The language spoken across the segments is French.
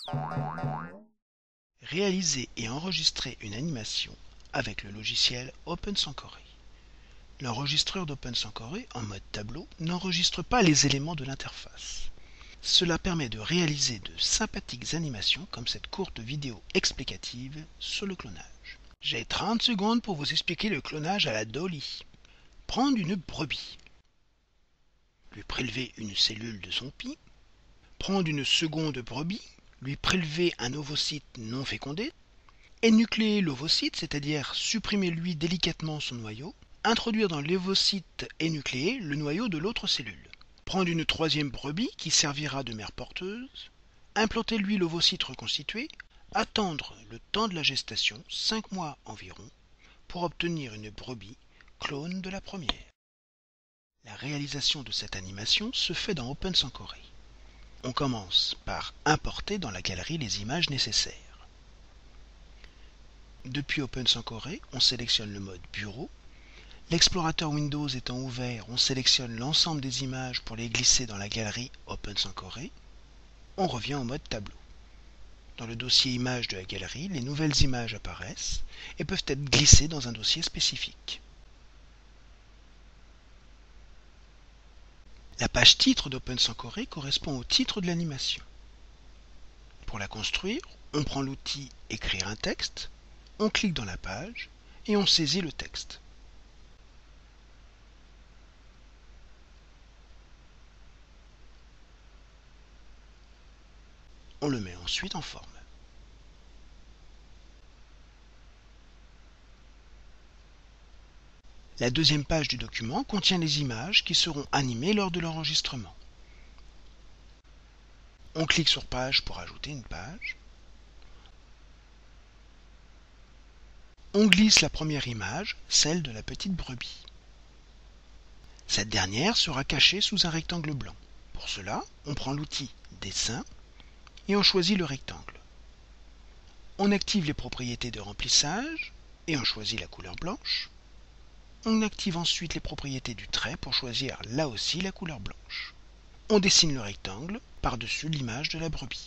Réaliser et enregistrer une animation avec le logiciel OpenSanchory. L'enregistreur d'OpenSanchory en mode tableau n'enregistre pas les éléments de l'interface. Cela permet de réaliser de sympathiques animations comme cette courte vidéo explicative sur le clonage. J'ai 30 secondes pour vous expliquer le clonage à la Dolly. Prendre une brebis, lui prélever une cellule de son pis, prendre une seconde brebis, lui prélever un ovocyte non fécondé, énucléer l'ovocyte, c'est-à-dire supprimer lui délicatement son noyau, introduire dans l'ovocyte énucléé le noyau de l'autre cellule. Prendre une troisième brebis qui servira de mère porteuse, implanter lui l'ovocyte reconstitué, attendre le temps de la gestation, 5 mois environ, pour obtenir une brebis clone de la première. La réalisation de cette animation se fait dans OpenSanchory. On commence par importer dans la galerie les images nécessaires. Depuis OpenSanchory, on sélectionne le mode Bureau. L'explorateur Windows étant ouvert, on sélectionne l'ensemble des images pour les glisser dans la galerie OpenSanchory. On revient au mode Tableau. Dans le dossier Images de la galerie, les nouvelles images apparaissent et peuvent être glissées dans un dossier spécifique. La page titre d'OpenSanchory correspond au titre de l'animation. Pour la construire, on prend l'outil Écrire un texte, on clique dans la page et on saisit le texte. On le met ensuite en forme. La deuxième page du document contient les images qui seront animées lors de l'enregistrement. On clique sur Page pour ajouter une page. On glisse la première image, celle de la petite brebis. Cette dernière sera cachée sous un rectangle blanc. Pour cela, on prend l'outil Dessin et on choisit le rectangle. On active les propriétés de remplissage et on choisit la couleur blanche. On active ensuite les propriétés du trait pour choisir là aussi la couleur blanche. On dessine le rectangle par-dessus l'image de la brebis.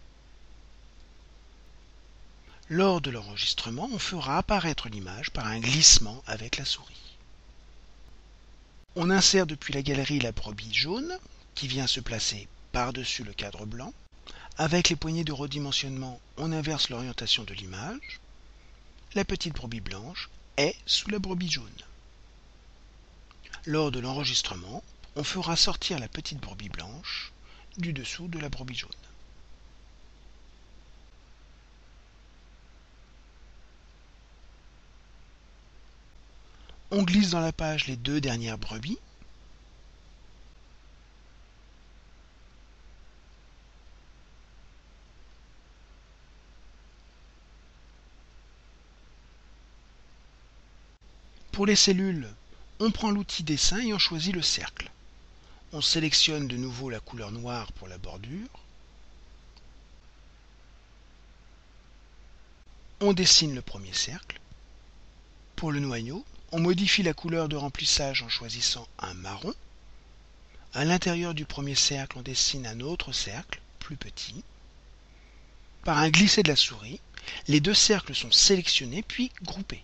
Lors de l'enregistrement, on fera apparaître l'image par un glissement avec la souris. On insère depuis la galerie la brebis jaune qui vient se placer par-dessus le cadre blanc. Avec les poignées de redimensionnement, on inverse l'orientation de l'image. La petite brebis blanche est sous la brebis jaune. Lors de l'enregistrement, on fera sortir la petite brebis blanche du dessous de la brebis jaune. On glisse dans la page les deux dernières brebis. Pour les cellules, on prend l'outil Dessin et on choisit le cercle. On sélectionne de nouveau la couleur noire pour la bordure. On dessine le premier cercle. Pour le noyau, on modifie la couleur de remplissage en choisissant un marron. À l'intérieur du premier cercle, on dessine un autre cercle, plus petit. Par un glisser de la souris, les deux cercles sont sélectionnés puis groupés.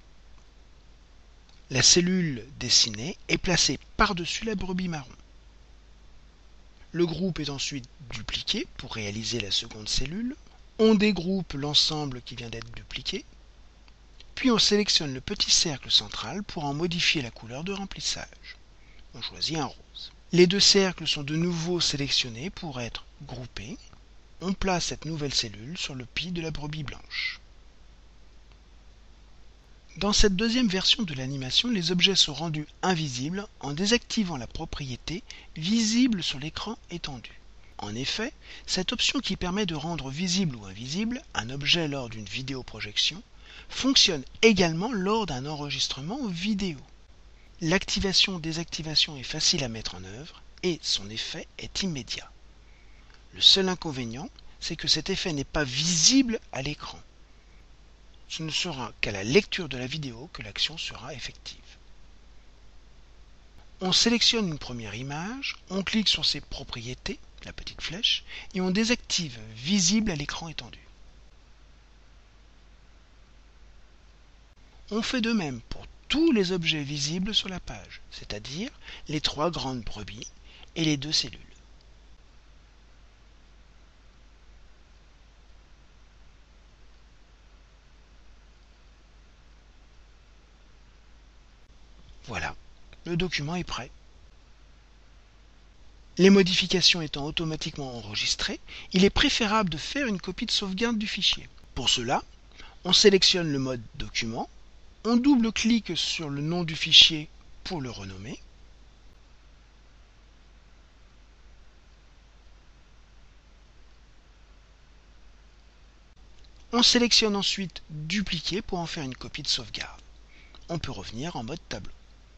La cellule dessinée est placée par-dessus la brebis marron. Le groupe est ensuite dupliqué pour réaliser la seconde cellule. On dégroupe l'ensemble qui vient d'être dupliqué. Puis on sélectionne le petit cercle central pour en modifier la couleur de remplissage. On choisit un rose. Les deux cercles sont de nouveau sélectionnés pour être groupés. On place cette nouvelle cellule sur le pis de la brebis blanche. Dans cette deuxième version de l'animation, les objets sont rendus invisibles en désactivant la propriété visible sur l'écran étendu. En effet, cette option qui permet de rendre visible ou invisible un objet lors d'une vidéoprojection fonctionne également lors d'un enregistrement vidéo. L'activation-désactivation est facile à mettre en œuvre et son effet est immédiat. Le seul inconvénient, c'est que cet effet n'est pas visible à l'écran. Ce ne sera qu'à la lecture de la vidéo que l'action sera effective. On sélectionne une première image, on clique sur ses propriétés, la petite flèche, et on désactive visible à l'écran étendu. On fait de même pour tous les objets visibles sur la page, c'est-à-dire les 3 grandes brebis et les 2 cellules. Voilà, le document est prêt. Les modifications étant automatiquement enregistrées, il est préférable de faire une copie de sauvegarde du fichier. Pour cela, on sélectionne le mode document, on double-clique sur le nom du fichier pour le renommer. On sélectionne ensuite dupliquer pour en faire une copie de sauvegarde. On peut revenir en mode tableau.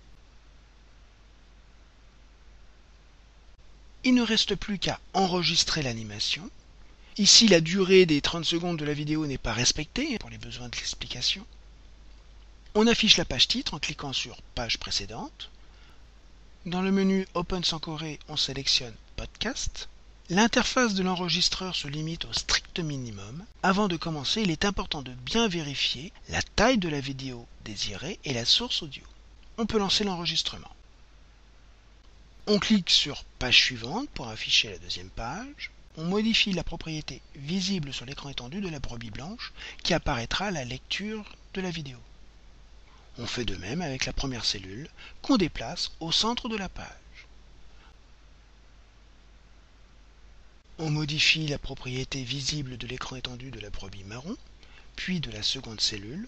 Il ne reste plus qu'à enregistrer l'animation. Ici, la durée des 30 secondes de la vidéo n'est pas respectée pour les besoins de l'explication. On affiche la page titre en cliquant sur Page précédente. Dans le menu Open Sankore, on sélectionne Podcast. L'interface de l'enregistreur se limite au strict minimum. Avant de commencer, il est important de bien vérifier la taille de la vidéo désirée et la source audio. On peut lancer l'enregistrement. On clique sur Page suivante pour afficher la deuxième page. On modifie la propriété visible sur l'écran étendu de la brebis blanche qui apparaîtra à la lecture de la vidéo. On fait de même avec la première cellule qu'on déplace au centre de la page. On modifie la propriété visible de l'écran étendu de la brebis marron, puis de la seconde cellule.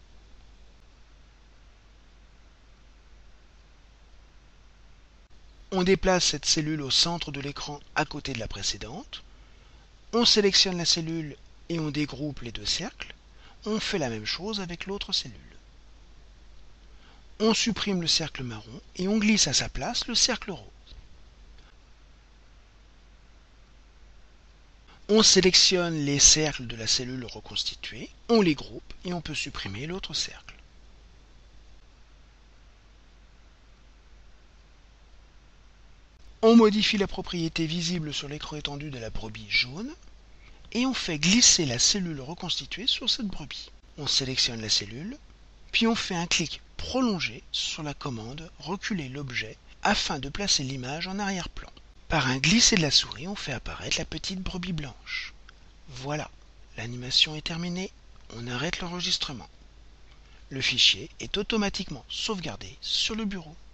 On déplace cette cellule au centre de l'écran à côté de la précédente. On sélectionne la cellule et on dégroupe les 2 cercles. On fait la même chose avec l'autre cellule. On supprime le cercle marron et on glisse à sa place le cercle rose. On sélectionne les cercles de la cellule reconstituée, on les groupe et on peut supprimer l'autre cercle. On modifie la propriété visible sur l'écran étendu de la brebis jaune et on fait glisser la cellule reconstituée sur cette brebis. On sélectionne la cellule, puis on fait un clic prolongé sur la commande « Reculer l'objet » afin de placer l'image en arrière-plan. Par un glisser de la souris, on fait apparaître la petite brebis blanche. Voilà, l'animation est terminée, on arrête l'enregistrement. Le fichier est automatiquement sauvegardé sur le bureau.